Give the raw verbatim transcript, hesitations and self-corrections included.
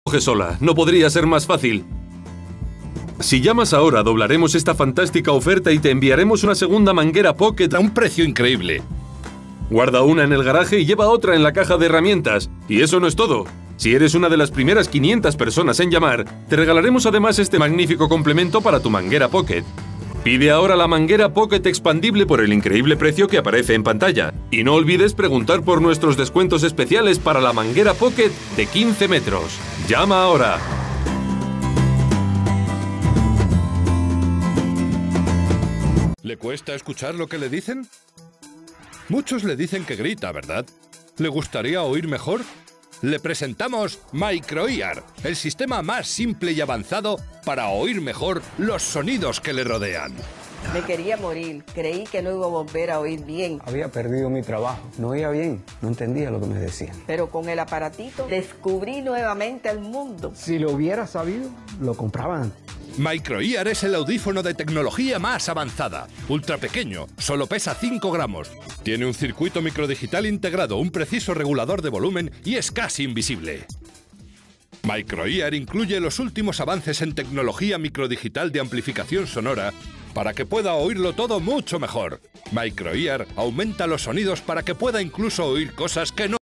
Coge sola, no podría ser más fácil. Si llamas ahora, doblaremos esta fantástica oferta y te enviaremos una segunda manguera Pocket A un precio increíble. Guarda una en el garaje y lleva otra en la caja de herramientas. Y eso no es todo. Si eres una de las primeras quinientas personas en llamar, te regalaremos además este magnífico complemento para tu manguera Pocket. Pide ahora la manguera Pocket expandible por el increíble precio que aparece en pantalla. Y no olvides preguntar por nuestros descuentos especiales para la manguera Pocket de quince metros. ¡Llama ahora! ¿Le cuesta escuchar lo que le dicen? Muchos le dicen que grita, ¿verdad? ¿Le gustaría oír mejor? Le presentamos MicroEar, el sistema más simple y avanzado para oír mejor los sonidos que le rodean. Me quería morir, creí que no iba a volver a oír bien. Había perdido mi trabajo, no oía bien, no entendía lo que me decían. Pero con el aparatito descubrí nuevamente el mundo. Si lo hubiera sabido, lo compraba antes. MicroEar es el audífono de tecnología más avanzada. Ultra pequeño, solo pesa cinco gramos. Tiene un circuito microdigital integrado, un preciso regulador de volumen y es casi invisible. MicroEar incluye los últimos avances en tecnología microdigital de amplificación sonora para que pueda oírlo todo mucho mejor. MicroEar aumenta los sonidos para que pueda incluso oír cosas que no